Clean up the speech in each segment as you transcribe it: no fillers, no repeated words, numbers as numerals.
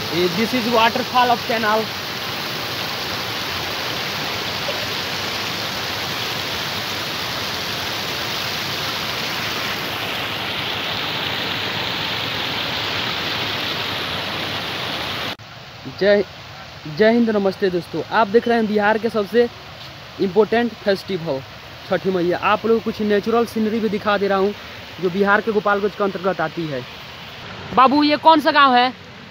This is waterfall of canal. जय जय हिंद, नमस्ते दोस्तों। आप देख रहे हैं बिहार के सबसे इम्पोर्टेंट फेस्टिवल छठी मैया। आप लोग कुछ नेचुरल सीनरी भी दिखा दे रहा हूँ जो बिहार के गोपालगंज के अंतर्गत आती है। बाबू ये कौन सा गांव है?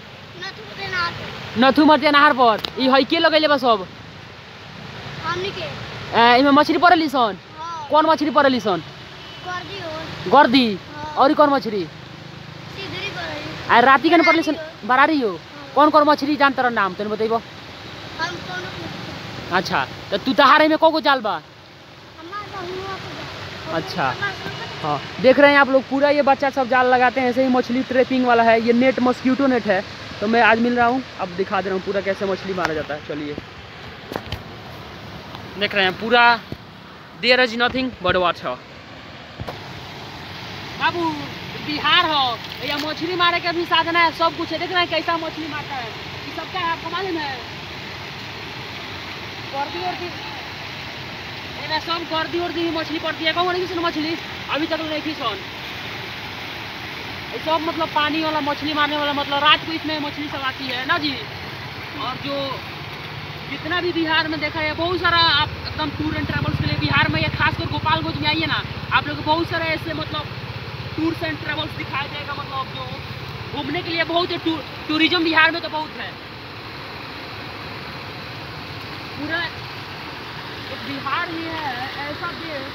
नथुमतिया नहर पर ये है के लगे बस सब इमे मछली पड़ली सन। कौन मछली पड़ली सन? गर्दी। और कौन मछली? राती के पड़ली सन बरारी हो। कौन कौन मछली जानते रहो नाम तेन बतेबो? अच्छा तो तू तहारे में को जाल बा? अच्छा हाँ, देख रहे हैं आप लोग पूरा ये बच्चा सब जाल लगाते हैं। ऐसे ही मछली ट्रैपिंग वाला है ये नेट, मॉस्किटो नेट है। तो मैं आज मिल रहा हूँ, अब दिखा दे रहा हूँ पूरा कैसे मछली मारा जाता है। चलिए देख रहे हैं पूरा there is nothing but water. बाबू बिहार हो या मछली मारे के भी साधन है, सब कुछ है। देख रहे हैं कैसा मछली मारता है, ये सबका है, आपको मालूम है? गर्दी और सब गर्दी उर्दी ही मछली पड़ती है। कौन नहीं मछली अभी तक नहीं सन। ये सब मतलब पानी वाला मछली मारने वाला, मतलब रात को इसमें मछली सब आती है ना जी। और जो जितना भी बिहार में देखा है बहुत सारा, आप एकदम टूर एंड ट्रैवल्स के लिए बिहार में या खासकर गोपालगंज में आइए ना, आप लोग बहुत सारे ऐसे मतलब टूर्स एंड ट्रैवल्स दिखाया जाएगा। मतलब जो घूमने के लिए बहुत है, टूरिज्म बिहार में तो बहुत है। पूरा एक बिहार ही है ऐसा देश।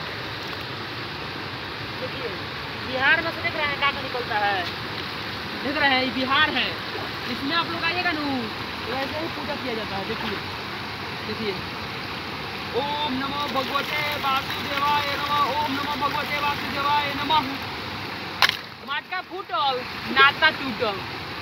देखिए बिहार में से देख रहे हैं क्या निकलता है, देख रहे हैं ये बिहार है। इसमें आप लोग आइएगा ना तो ऐसे ही पूजा किया जाता है। देखिए देखिए, ओम नमो भगवते वासुदेवाय नमः, ओम नमो भगवते वासुदेवाय नमः। माटका फूटल नाता टूटल।